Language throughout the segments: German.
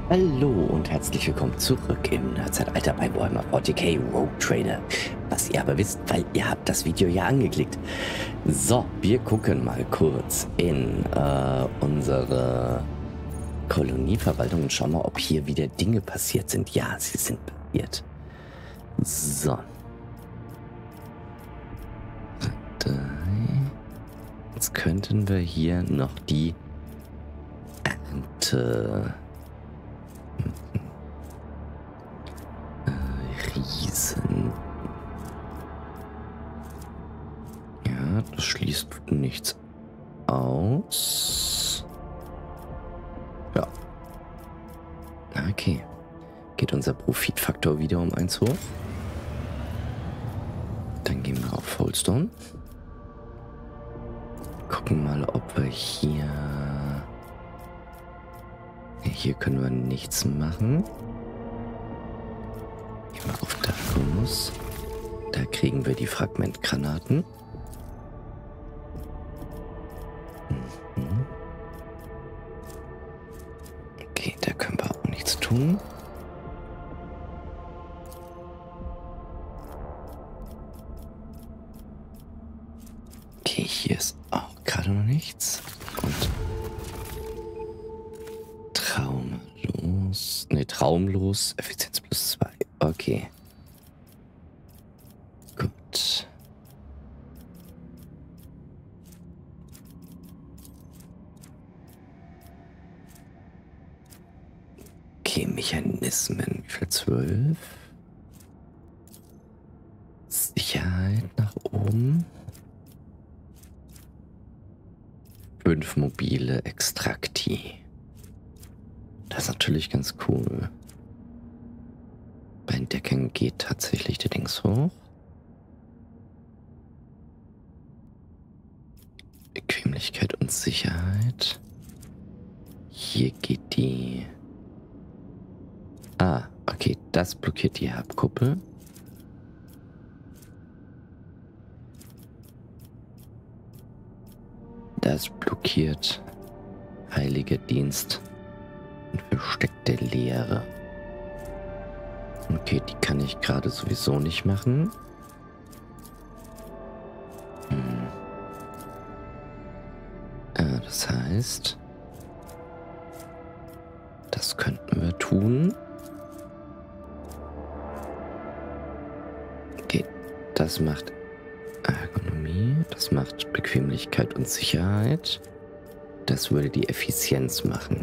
Hallo und herzlich willkommen zurück im Nerdzeitalter bei Warhammer 40k Rogue Trader. Was ihr aber wisst, weil ihr habt das Video ja angeklickt. So, wir gucken mal kurz in unsere Kolonieverwaltung und schauen mal, ob hier wieder Dinge passiert sind. Ja, sie sind passiert. So. Jetzt könnten wir hier noch die Ernte... Riesen. Ja, das schließt nichts aus. Ja. Okay. Geht unser Profitfaktor wieder um 1 hoch. Dann gehen wir auf Holstone. Gucken mal, ob wir hier... Hier können wir nichts machen. Gehen wir auf Darkus. Da kriegen wir die Fragmentgranaten. Okay, da können wir auch nichts tun. Okay, hier ist auch gerade noch nichts. Und traumlos. Ne, traumlos. Effizienz plus 2. Okay. Gut. Okay, Mechanismen. Wie viel? 12? Sicherheit nach oben. 5 mobile Extrakti. Das ist natürlich ganz cool. Bei Entdecken geht tatsächlich der Dings hoch. Bequemlichkeit und Sicherheit. Hier geht die... Ah, okay, das blockiert die Herbkuppel. Das blockiert Heiliger Dienst und versteckte Lehre. Okay, die kann ich gerade sowieso nicht machen. Das heißt, das könnten wir tun. Okay, das macht Ergonomie, das macht Bequemlichkeit und Sicherheit. Das würde die Effizienz machen.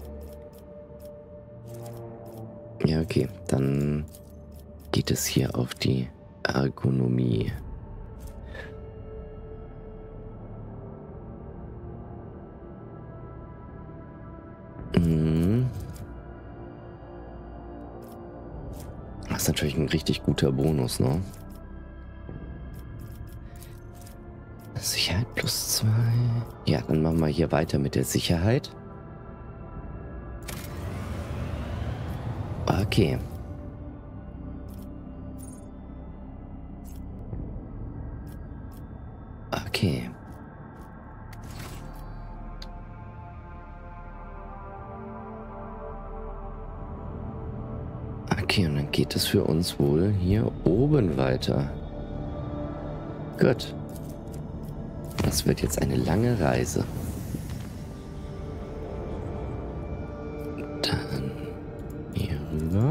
Ja, okay, dann geht es hier auf die Ergonomie. Das ist natürlich ein richtig guter Bonus, ne? Sicherheit plus 2. Ja, dann machen wir hier weiter mit der Sicherheit. Okay. Okay. Okay, und dann geht es für uns wohl hier oben weiter. Gut. Das wird jetzt eine lange Reise. Dann hier rüber.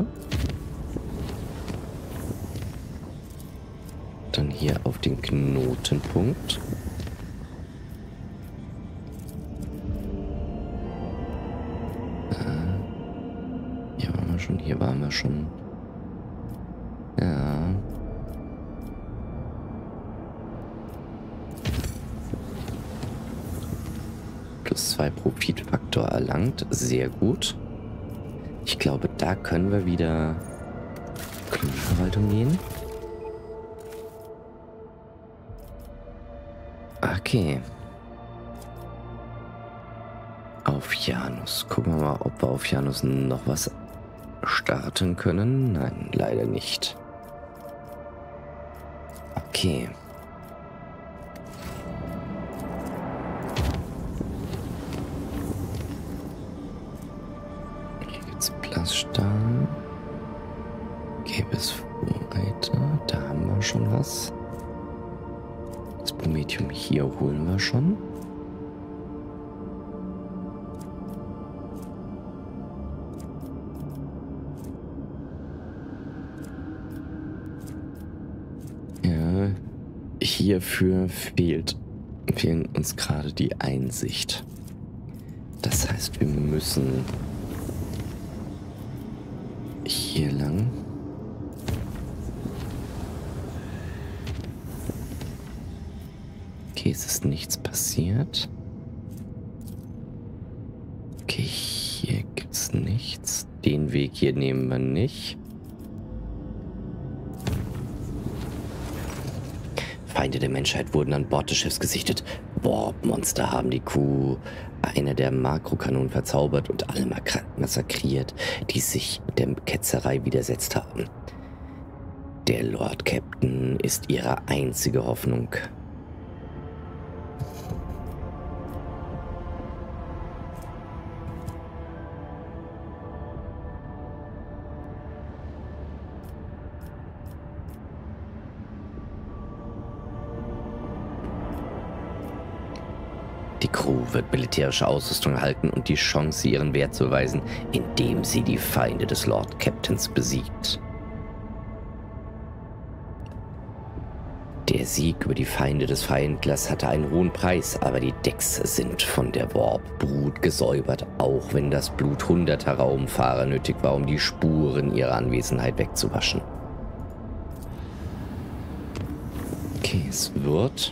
Dann hier auf den Knotenpunkt. Hier waren wir schon, hier waren wir schon. Ja. Plus 2 Profitfaktor erlangt. Sehr gut. Ich glaube, da können wir wieder Kolonieverwaltung gehen. Okay. Auf Janus. Gucken wir mal, ob wir auf Janus noch was starten können. Nein, leider nicht. Okay. Blitzblaststahl. Gelbes Vorreiter. Da haben wir schon was. Das Prometium hier holen wir schon. Ja, hierfür fehlen uns gerade die Einsicht. Das heißt, wir müssen hier lang. Okay, es ist nichts passiert. Okay, hier gibt es nichts. Den Weg hier nehmen wir nicht. Feinde der Menschheit wurden an Bord des Schiffs gesichtet. Warp-Monster haben die Crew einer der Makrokanonen verzaubert und alle massakriert, die sich der Ketzerei widersetzt haben. Der Lord Captain ist ihre einzige Hoffnung. Die Crew wird militärische Ausrüstung erhalten und die Chance, ihren Wert zu beweisen, indem sie die Feinde des Lord Captains besiegt. Der Sieg über die Feinde des Feindlers hatte einen hohen Preis, aber die Decks sind von der Warp-Brut gesäubert, auch wenn das Blut hunderter Raumfahrer nötig war, um die Spuren ihrer Anwesenheit wegzuwaschen. Okay, es wird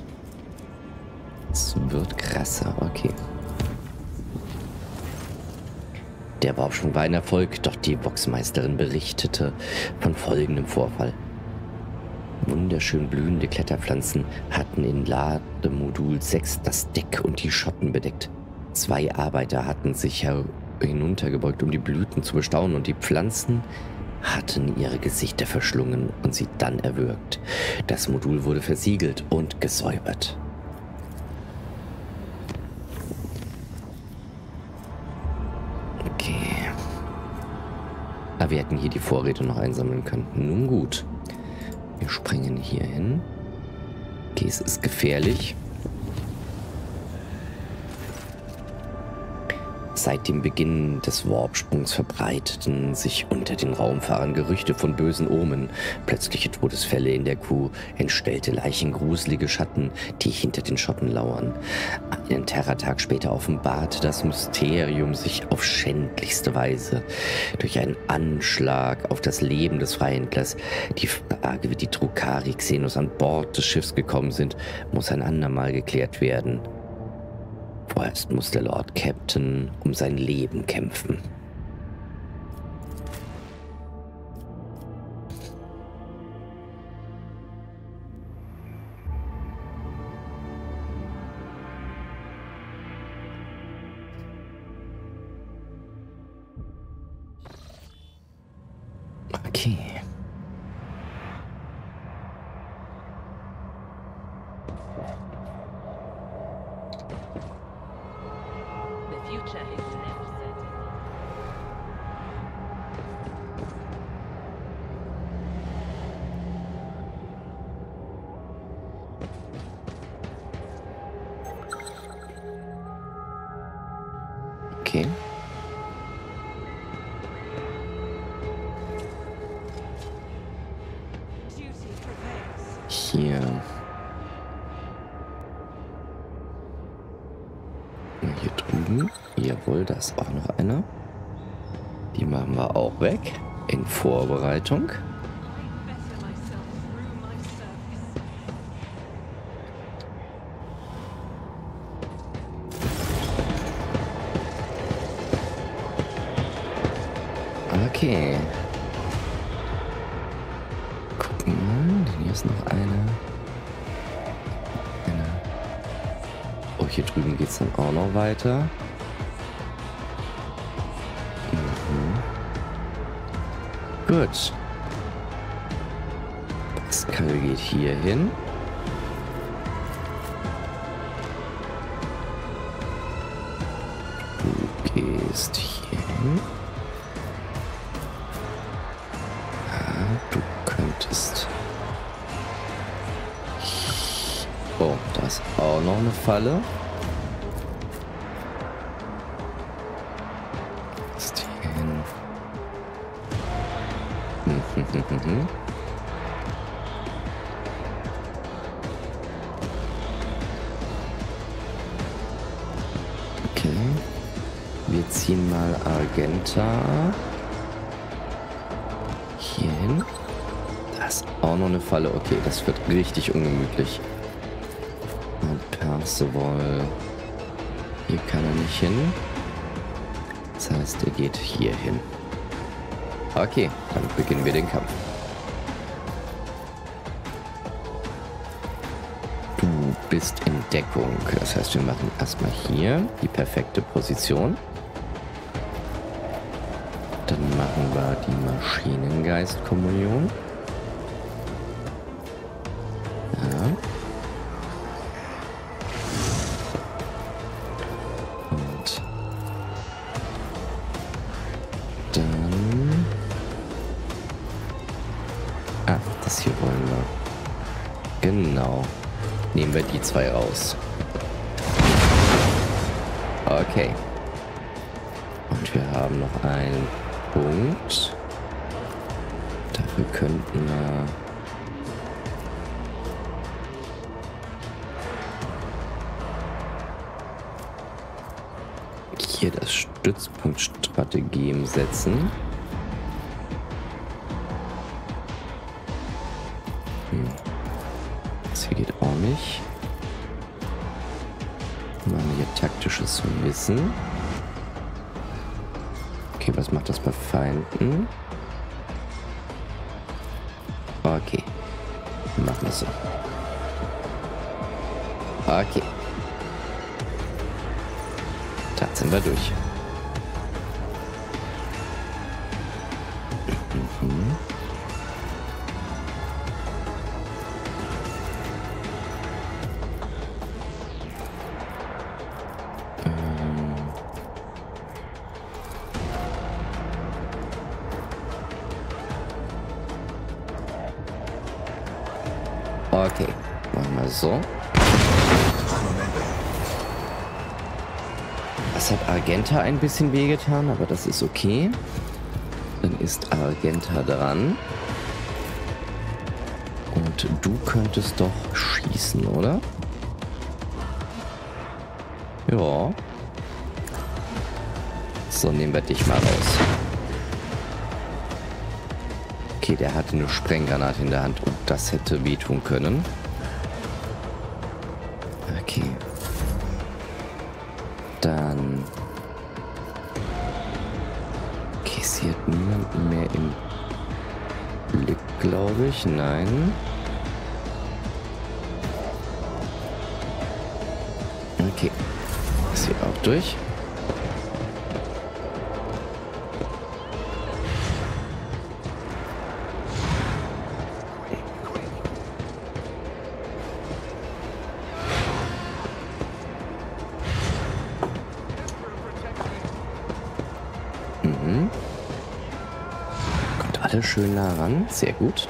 krasser, okay. Der Warpsprung war ein Erfolg, doch die Voxmeisterin berichtete von folgendem Vorfall. Wunderschön blühende Kletterpflanzen hatten in Lademodul 6 das Deck und die Schotten bedeckt. 2 Arbeiter hatten sich hinuntergebeugt, um die Blüten zu bestaunen, und die Pflanzen hatten ihre Gesichter verschlungen und sie dann erwürgt. Das Modul wurde versiegelt und gesäubert. Okay. Aber wir hätten hier die Vorräte noch einsammeln können. Nun gut. Wir springen hier hin. Okay, es ist gefährlich. Seit dem Beginn des Warpsprungs verbreiteten sich unter den Raumfahrern Gerüchte von bösen Omen. Plötzliche Todesfälle in der Crew, entstellte Leichen, gruselige Schatten, die hinter den Schotten lauern. Einen Terrortag später offenbarte das Mysterium sich auf schändlichste Weise. Durch einen Anschlag auf das Leben des Feindlers. Die Frage, wie die Drukhari Xenos an Bord des Schiffs gekommen sind, muss ein andermal geklärt werden. Vorerst muss der Lord Captain um sein Leben kämpfen. Okay. Okay. Hier. Hier drüben. Jawohl, da ist auch noch einer. Die machen wir auch weg. In Vorbereitung. Okay. Gucken mal. Hier ist noch einer. Oh, hier drüben geht es dann auch noch weiter. Gut. Pascal geht hier hin. Du gehst hier hin. auch noch eine Falle. Ist hier hin. Okay. Wir ziehen mal Argenta hier hin. Da ist auch noch eine Falle. Okay, das wird richtig ungemütlich. Und Percival. Hier kann er nicht hin. Das heißt, er geht hier hin. Okay, dann beginnen wir den Kampf. Du bist in Deckung. Das heißt, wir machen erstmal hier die perfekte Position. Dann machen wir die Maschinengeist-Kommunion. Ja. Und dann... Ah, das hier wollen wir. Genau. Nehmen wir die zwei raus. Okay. Und wir haben noch einen Punkt. Dafür könnten wir... hier das Stützpunktstrategem setzen. Das hier geht auch nicht. Machen wir hier taktisches Wissen. Okay, was macht das bei Feinden? Okay. Machen wir so. Okay. Da sind wir durch. Okay, machen wir so. Das hat Argenta ein bisschen wehgetan, aber das ist okay. Dann ist Argenta dran. Und du könntest doch schießen, oder? Ja. So, nehmen wir dich mal raus. Okay, der hatte eine Sprenggranate in der Hand und das hätte wehtun können. Okay. Dann... okay, sie hat niemanden mehr im Blick, glaube ich. Nein. Okay. Ist hier auch durch. Kommt alle schön nah ran. Sehr gut.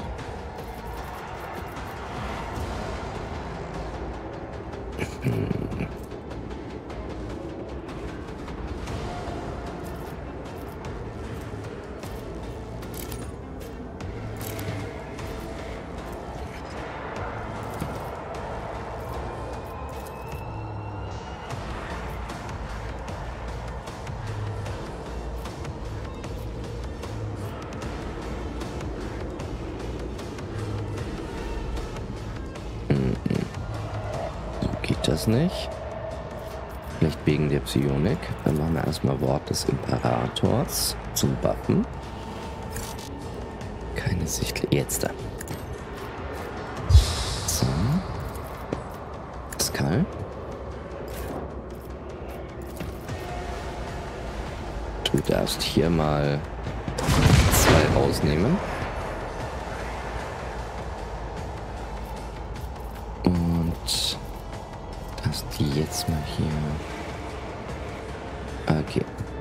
Geht das nicht? Vielleicht wegen der Psionik. Dann machen wir erstmal Wort des Imperators zum Wappen. Keine Sicht. Jetzt da. So. Pascal. Du darfst hier mal 2 rausnehmen. Und dass die jetzt mal hier... Okay.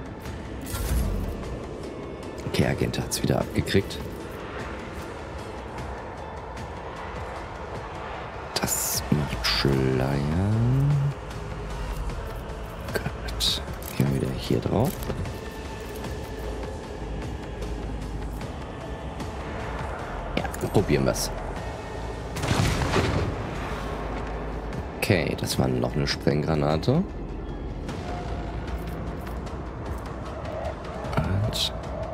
Okay, Agent hat es wieder abgekriegt. Das macht Schleier. hier drauf. Ja, probieren wir es. Okay, das war noch eine Sprenggranate. Und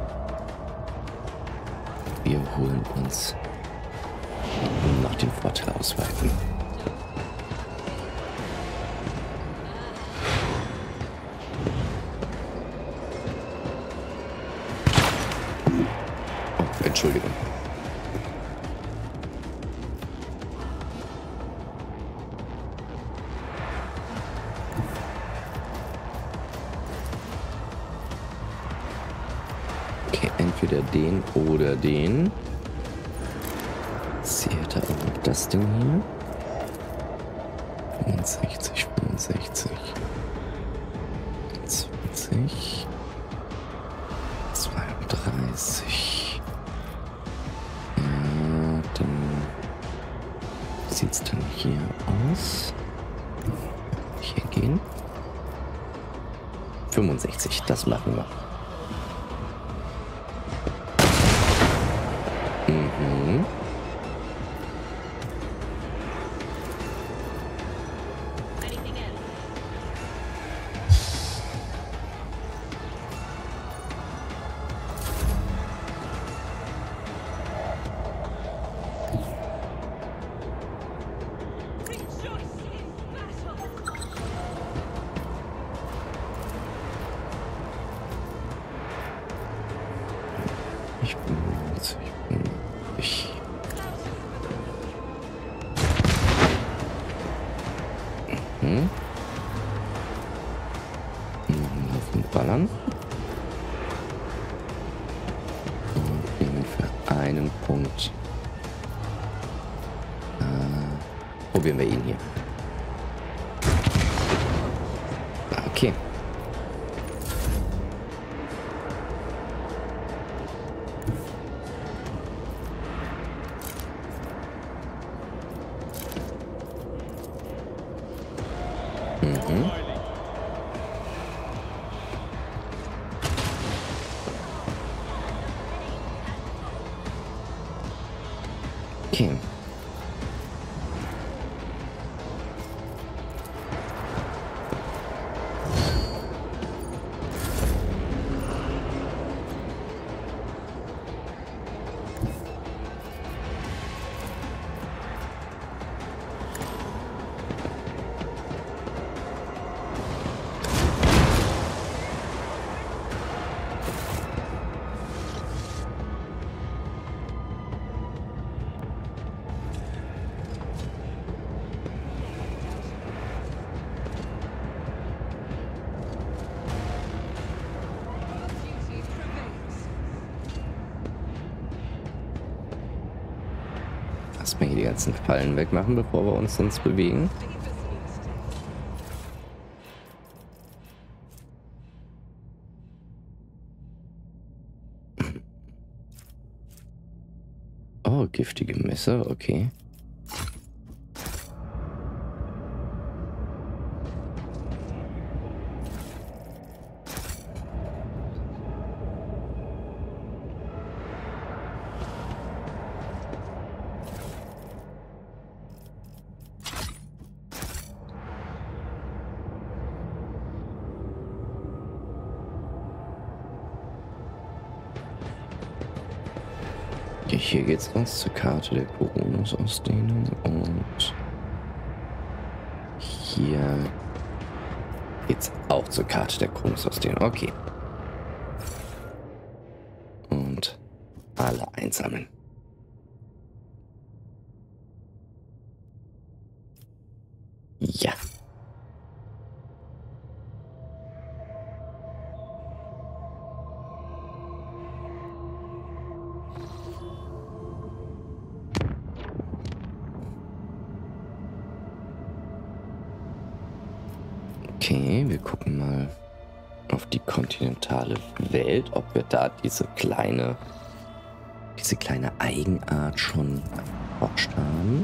wir holen uns noch den Vorteil ausweiten. Oh, Entschuldigung. Okay, entweder den oder den. Zählt da auch noch das Ding hier? 65, 65. 20. 32. Ja, dann sieht es dann hier aus. Hier gehen. 65, das machen wir. Mhm. Ballern. Und nehmen für einen Punkt. Probieren wir ihn hier. Okay. Mhm. Okay. Erstmal hier die ganzen Fallen wegmachen, bevor wir uns sonst bewegen. Oh, giftige Messer, okay. Hier geht's uns zur Karte der Kronos-Ausdehnung und hier geht's auch zur Karte der Kronos-Ausdehnung. Okay. Und alle einsammeln. Ja. Okay, wir gucken mal auf die kontinentale Welt, ob wir da diese kleine Eigenart schon erforscht haben.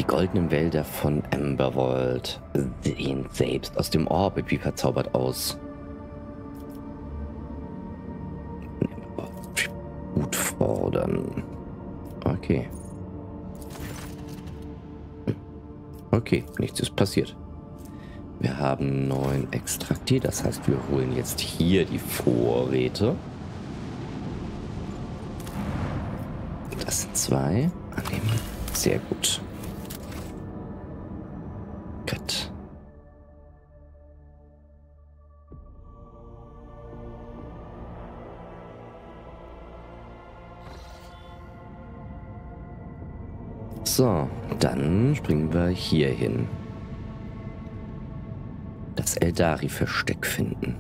goldenen Wälder von Emberwold sehen selbst aus dem Orbit wie verzaubert aus. Gut fordern. Okay. Okay, nichts ist passiert. Wir haben 9 Extrakte, das heißt, wir holen jetzt hier die Vorräte. Das sind 2. Annehmen. Sehr gut. Gut. So, dann springen wir hier hin. Das Eldari-Versteck finden.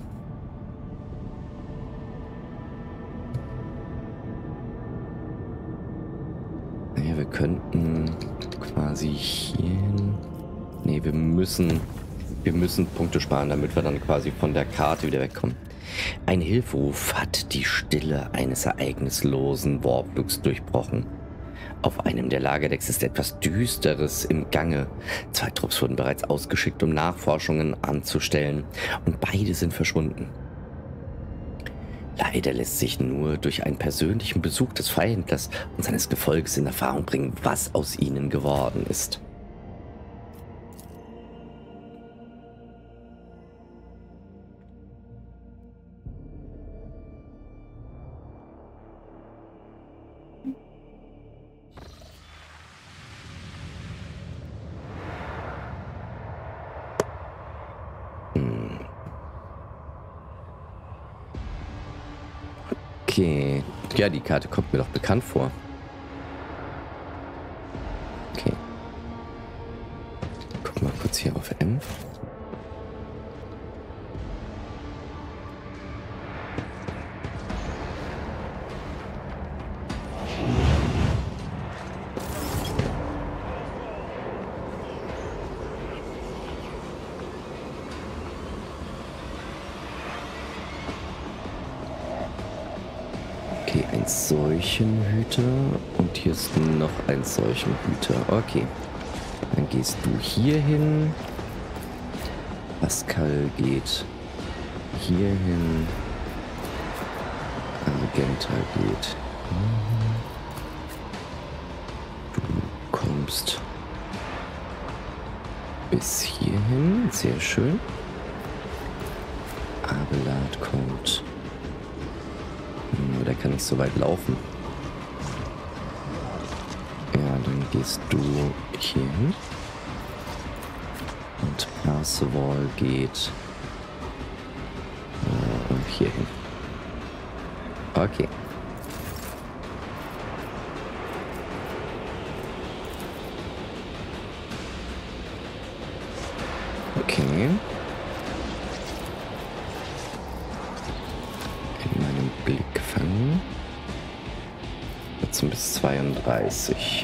Naja, wir könnten quasi hier hin. Nee, wir müssen Punkte sparen, damit wir dann quasi von der Karte wieder wegkommen. Ein Hilferuf hat die Stille eines ereignislosen Warpflugs durchbrochen. Auf einem der Lagerdecks ist etwas Düsteres im Gange. 2 Trupps wurden bereits ausgeschickt, um Nachforschungen anzustellen, und beide sind verschwunden. Leider lässt sich nur durch einen persönlichen Besuch des Freihändlers und seines Gefolges in Erfahrung bringen, was aus ihnen geworden ist. Okay. Ja, die Karte kommt mir doch bekannt vor. Okay. Guck mal kurz hier auf M. Okay, ein Seuchenhüter und hier ist noch ein Seuchenhüter. Okay, dann gehst du hier hin. Pascal geht hier hin. Argenta geht. Du kommst bis hierhin. Sehr schön. Abelard kommt. Der kann nicht so weit laufen. Ja, dann gehst du hier hin. Und Percival geht hier hin. Okay. Okay. In meinem Blick fangen. 14 bis 32.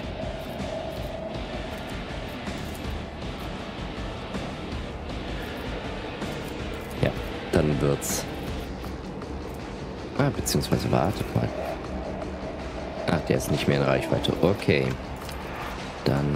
Ja, dann wird's. Beziehungsweise wartet mal. Ach, der ist nicht mehr in Reichweite. Okay. Dann.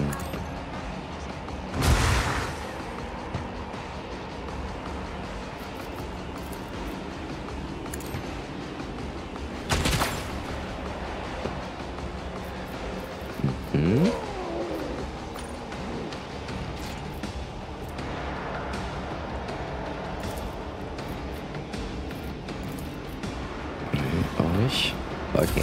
Euch. Okay.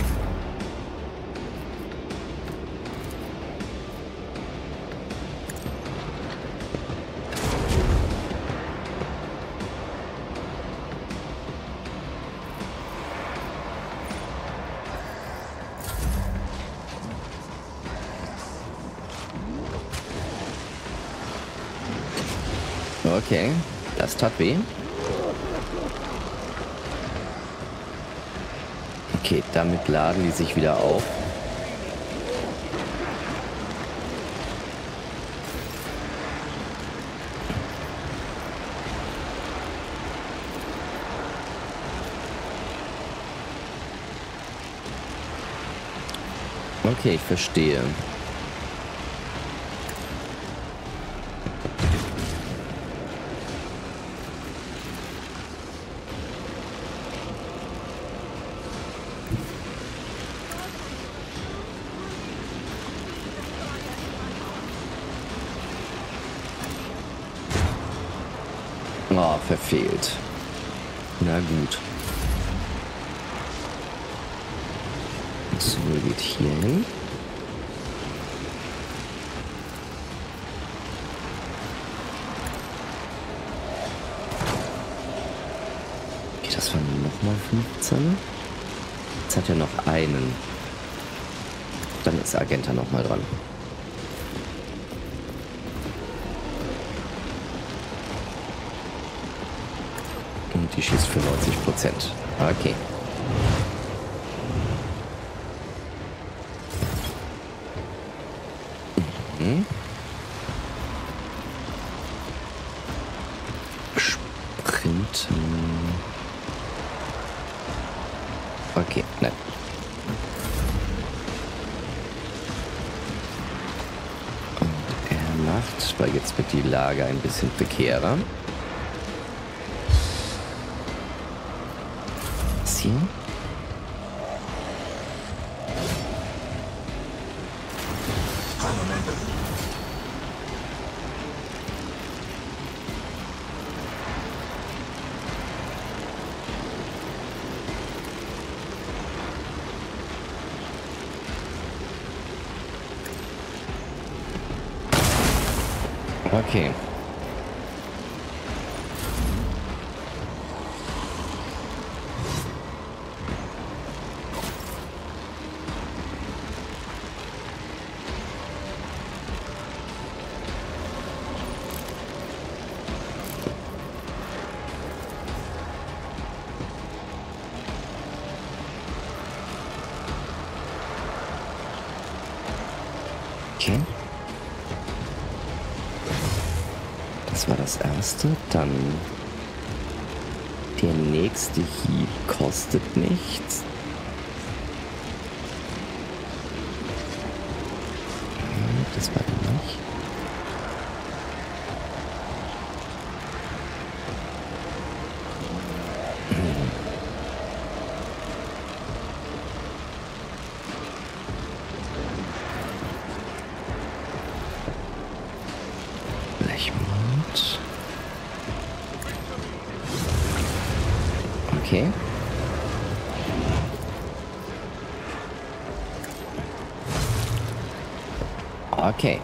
Okay, das tat weh. Okay, damit laden die sich wieder auf. Okay, ich verstehe. Oh, verfehlt. Na gut. So, geht hier hin. Okay, das waren nochmal 15. Jetzt hat er noch einen. Dann ist Argenta nochmal dran. Und die schießt für 90%. Okay. Sprinten. Okay, nein. Und er macht, weil jetzt wird die Lage ein bisschen prekärer. Was hier? Okay. Okay. Das war das erste. Dann der nächste Hieb kostet nichts. Das war der nicht. Blechmond. Okay. Okay.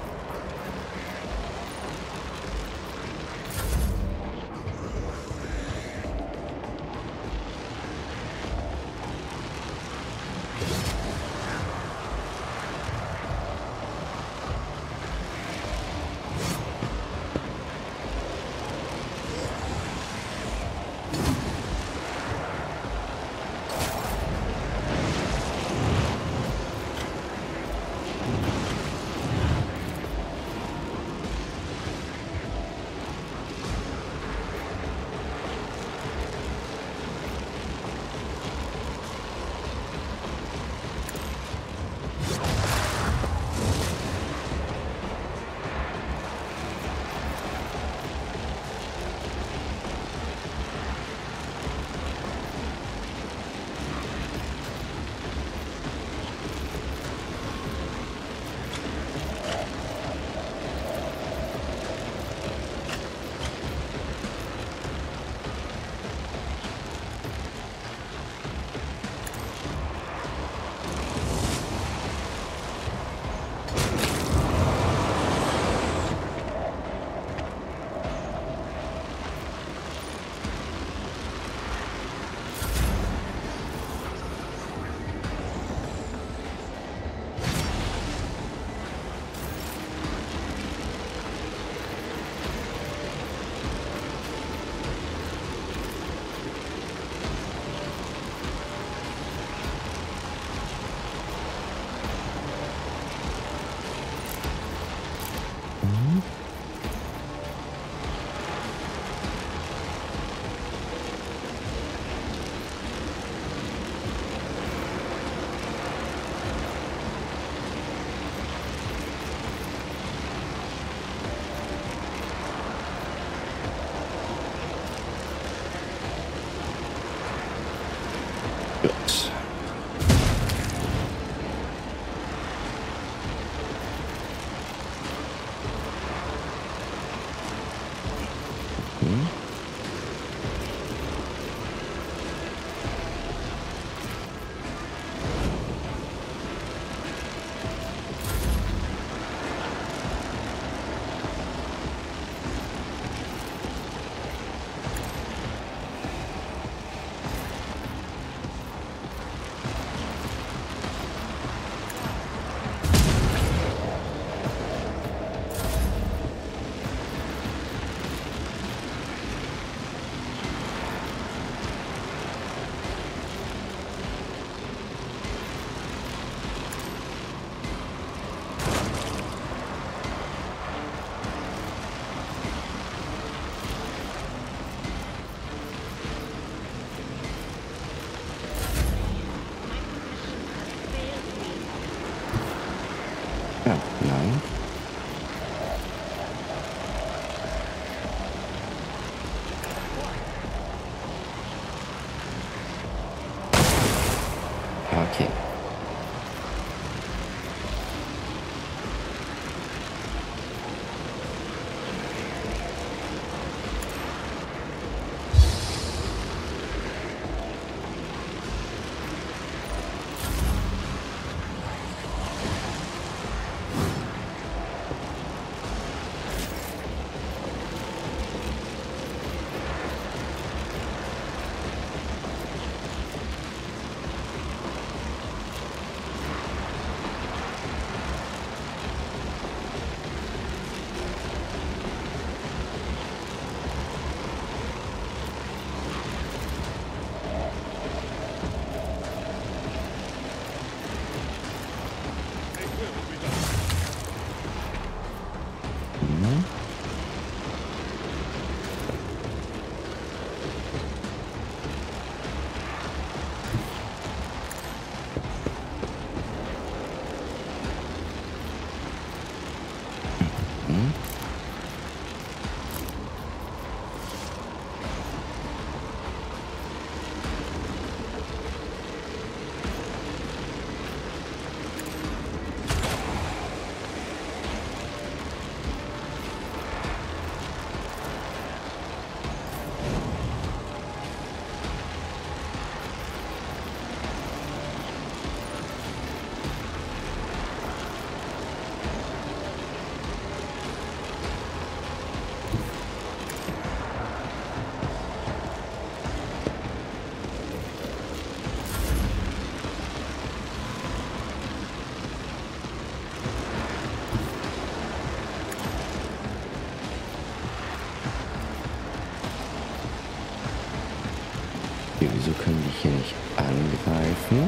Okay, wieso können die hier nicht angreifen?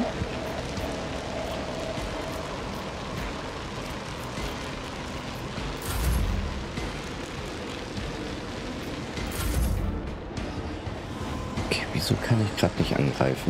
Okay, wieso kann ich gerade nicht angreifen?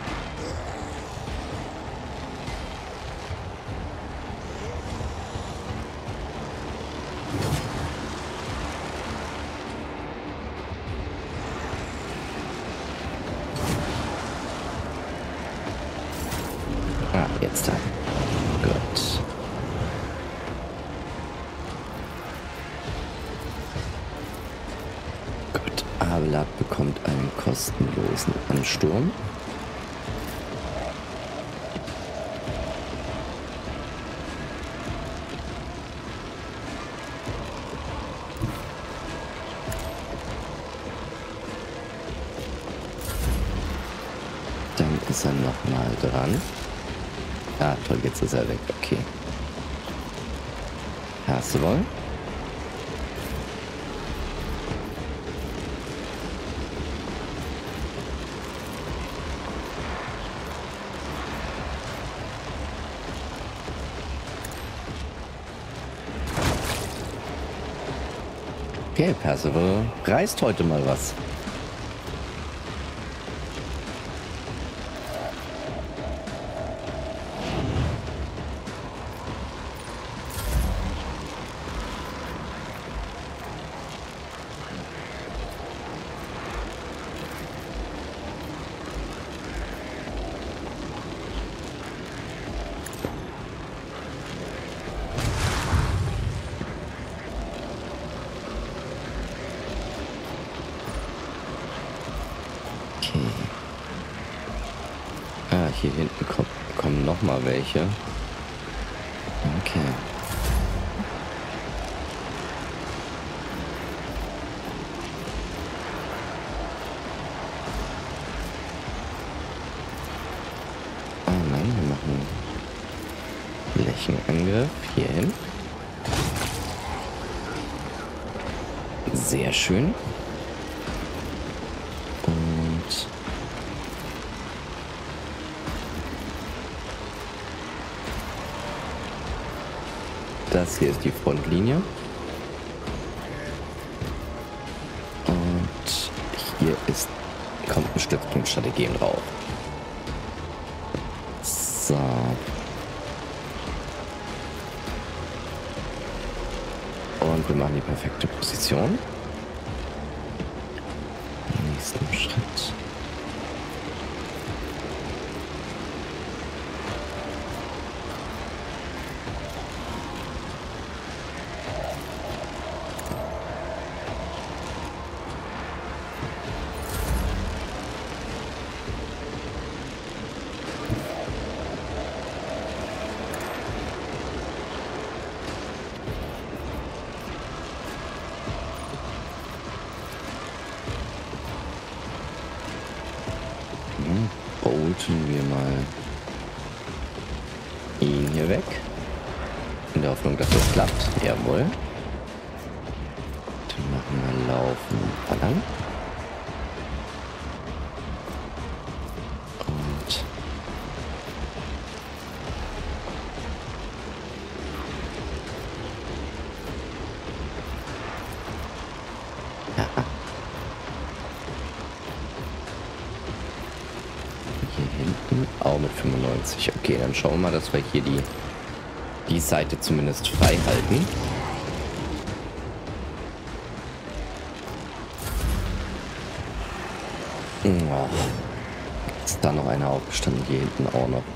Ah, jetzt da. Gut. Gut. Abelard bekommt einen kostenlosen Ansturm. Dann ist er nochmal dran. Ah, toll, jetzt ist er weg. Okay. Hast du wohl? Okay, Percival reißt heute mal was. Ah, hier hinten kommen noch mal welche. Okay. Ah nein, wir machen Flächenangriff hier hin. Sehr schön. Und das hier ist die Frontlinie. Und hier kommt ein Stützpunktstrategie drauf. So. Und wir machen die perfekte Position. Nächsten Schritt. Bolten wir mal ihn hier weg. In der Hoffnung, dass das klappt. Jawohl. Dann machen wir Laufen und Ballern. Und ja. Hier hinten auch mit 95. Okay, dann schauen wir mal, dass wir hier die Seite zumindest frei halten. Oh, ist da noch einer aufgestanden, hier hinten auch noch.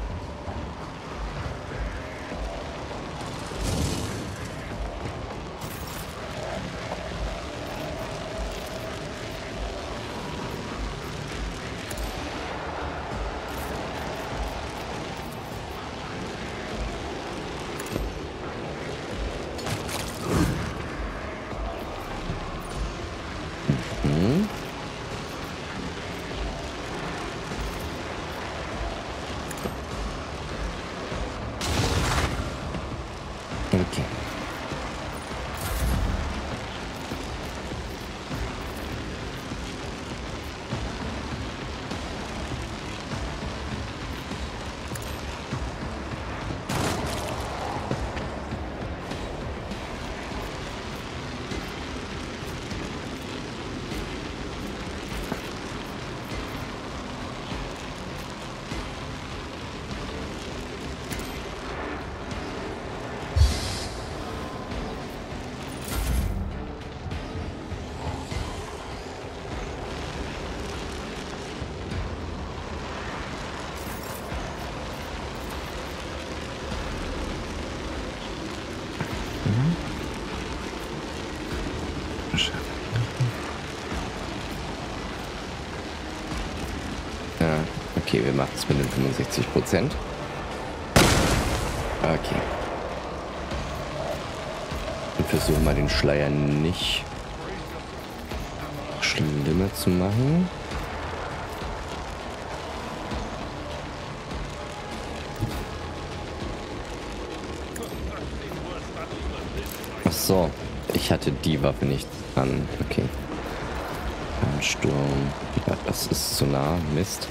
Okay, wir machen es mit den 65%. Okay. Und versuchen mal den Schleier nicht schlimmer zu machen. Ach so, ich hatte die Waffe nicht an. Okay. Ein Sturm. Ja, das ist zu nah. Mist.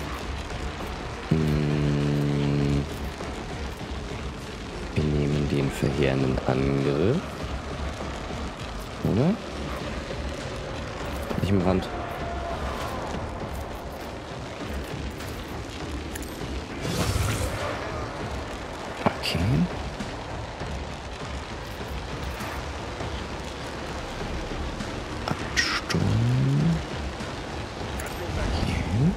Wir nehmen den verheerenden Angriff. Oder? Nicht im Rand. Okay. Absturm. Hier.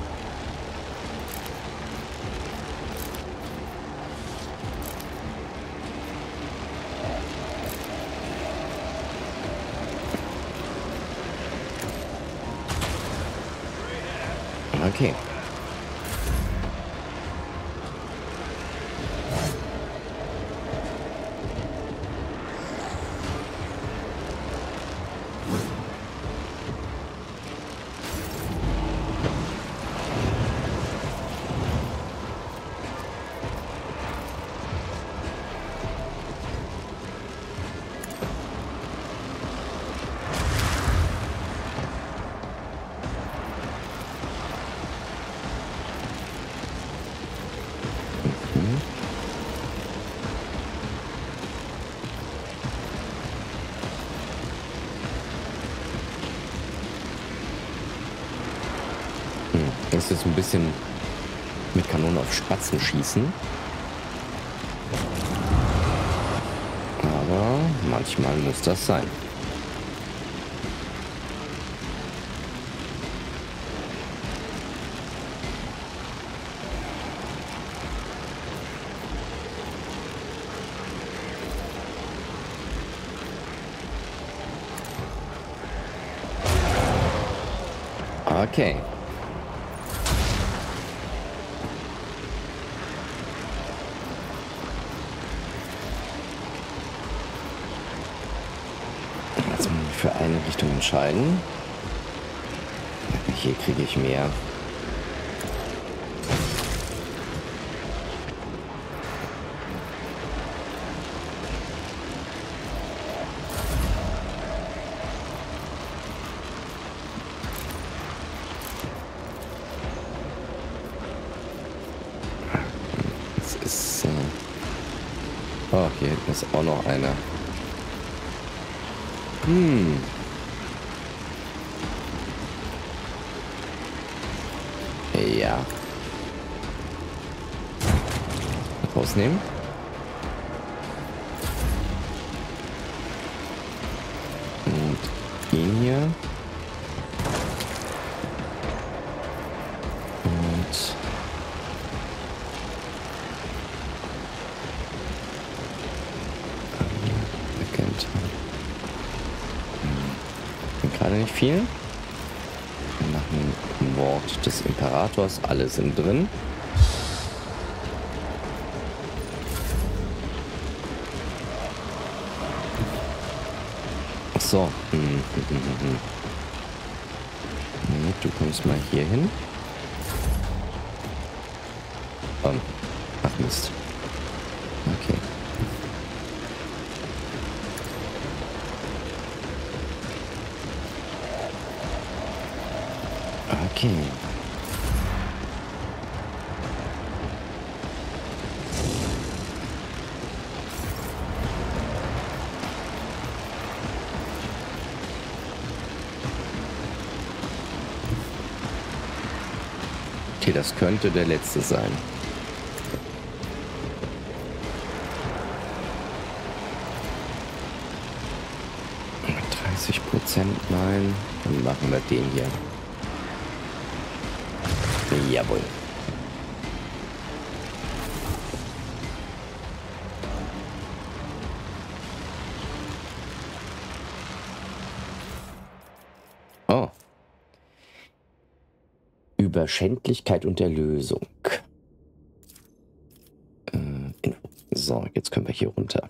Okay. Das ist jetzt ein bisschen mit Kanonen auf Spatzen schießen. Aber manchmal muss das sein. Okay. Jetzt muss ich für eine Richtung entscheiden. Hier kriege ich mehr. Oh, hier hinten ist auch noch einer. Ja. Rausnehmen. Und ihn hier. Und gerade nicht viel. Wir machen Wort des Imperators. Alle sind drin. Ach so. Nee, du kommst mal hier hin. Ach Mist. Okay. Okay. Okay, das könnte der letzte sein. Mit 30%, nein. Dann machen wir den hier. Jawohl. Oh. über Schändlichkeit und Erlösung. So, jetzt können wir hier runter.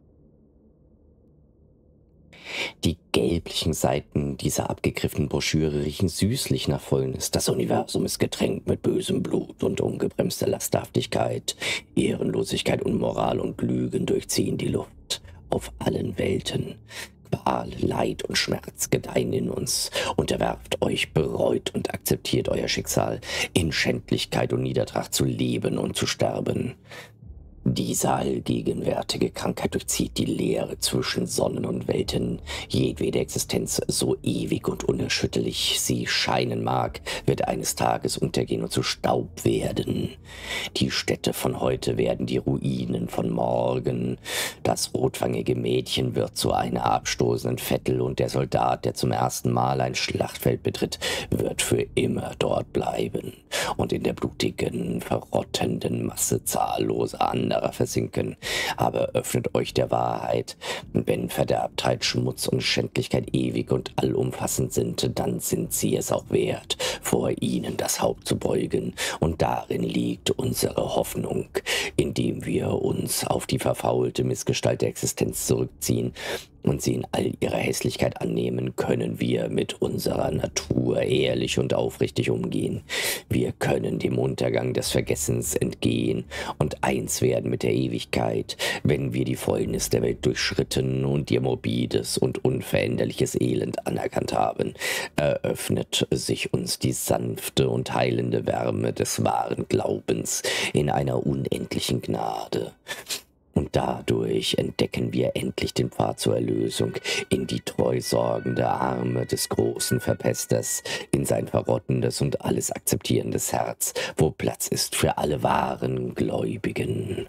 Die gelblichen Seiten dieser abgegriffenen Broschüre riechen süßlich nach Fäulnis. Das Universum ist getränkt mit bösem Blut und ungebremster Lasthaftigkeit. Ehrenlosigkeit, Unmoral und Lügen durchziehen die Luft. Auf allen Welten. Qual, Leid und Schmerz gedeihen in uns. Unterwerft euch, bereut und akzeptiert euer Schicksal, in Schändlichkeit und Niedertracht zu leben und zu sterben. Diese allgegenwärtige Krankheit durchzieht die Leere zwischen Sonnen und Welten. Jedwede Existenz, so ewig und unerschütterlich sie scheinen mag, wird eines Tages untergehen und zu Staub werden. Die Städte von heute werden die Ruinen von morgen. Das rotwangige Mädchen wird zu einer abstoßenden Vettel und der Soldat, der zum ersten Mal ein Schlachtfeld betritt, wird für immer dort bleiben und in der blutigen, verrottenden Masse zahlloser anderer versinken. Aber öffnet euch der Wahrheit. Wenn Verderbtheit, Schmutz und Schändlichkeit ewig und allumfassend sind, dann sind sie es auch wert, vor ihnen das Haupt zu beugen. Und darin liegt unsere Hoffnung, indem wir uns auf die verfaulte Missgestalt der Existenz zurückziehen und sie in all ihrer Hässlichkeit annehmen, können wir mit unserer Natur ehrlich und aufrichtig umgehen. Wir können dem Untergang des Vergessens entgehen und eins werden mit der Ewigkeit, wenn wir die Fäulnis der Welt durchschritten und ihr morbides und unveränderliches Elend anerkannt haben, eröffnet sich uns die sanfte und heilende Wärme des wahren Glaubens in einer unendlichen Gnade. Und dadurch entdecken wir endlich den Pfad zur Erlösung in die treusorgende Arme des großen Verpesters, in sein verrottendes und alles akzeptierendes Herz, wo Platz ist für alle wahren Gläubigen.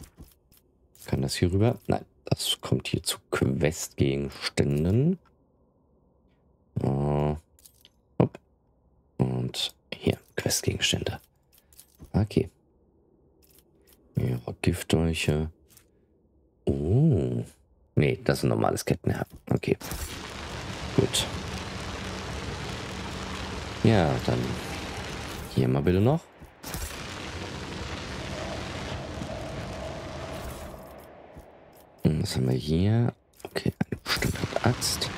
Kann das hier rüber? Nein, das kommt hier zu Questgegenständen. Und hier, Questgegenstände. Okay. Ja, Giftdolche. Oh. Nee, das ist ein normales Kettenherz. Okay. Gut. Ja, dann hier mal bitte noch. Und was haben wir hier? Okay, eine bestimmte Axt.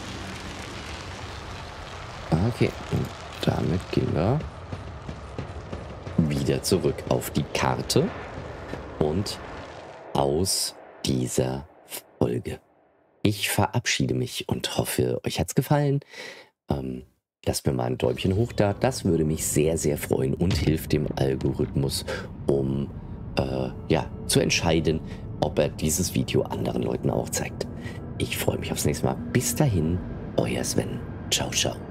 Okay, und damit gehen wir wieder zurück auf die Karte und aus dieser Folge. Ich verabschiede mich und hoffe, euch hat's gefallen. Lasst mir mal ein Däumchen hoch da. Das würde mich sehr, sehr freuen und hilft dem Algorithmus, um ja, zu entscheiden, ob er dieses Video anderen Leuten auch zeigt. Ich freue mich aufs nächste Mal. Bis dahin, euer Sven. Ciao, ciao.